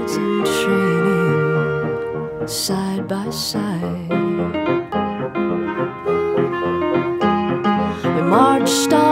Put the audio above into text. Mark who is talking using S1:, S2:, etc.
S1: swords in training, side by side. We marched on